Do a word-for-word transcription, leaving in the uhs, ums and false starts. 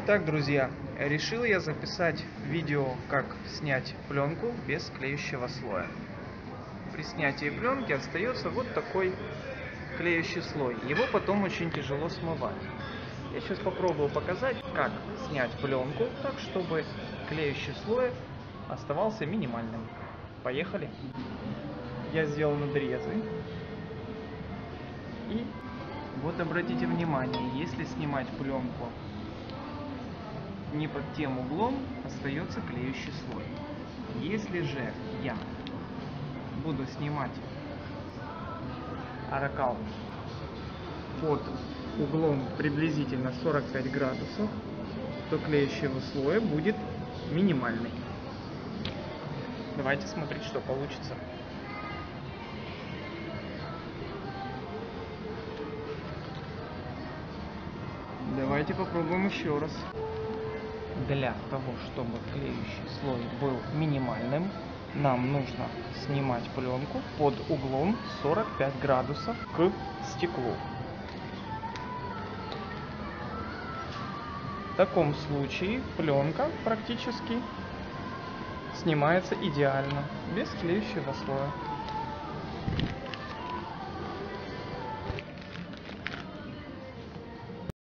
Так, друзья, решил я записать видео, как снять пленку без клеющего слоя. При снятии пленки остается вот такой клеющий слой. Его потом очень тяжело смывать. Я сейчас попробую показать, как снять пленку так, чтобы клеющий слой оставался минимальным. Поехали! Я сделал надрезы. И вот обратите внимание, если снимать пленку не под тем углом, остается клеющий слой. Если же я буду снимать аракал под углом приблизительно сорок пять градусов, то клеющего слоя будет минимальный. Давайте смотреть, что получится. Давайте попробуем еще раз. Для того, чтобы клеющий слой был минимальным, нам нужно снимать пленку под углом сорок пять градусов к стеклу. В таком случае пленка практически снимается идеально, без клеющего слоя.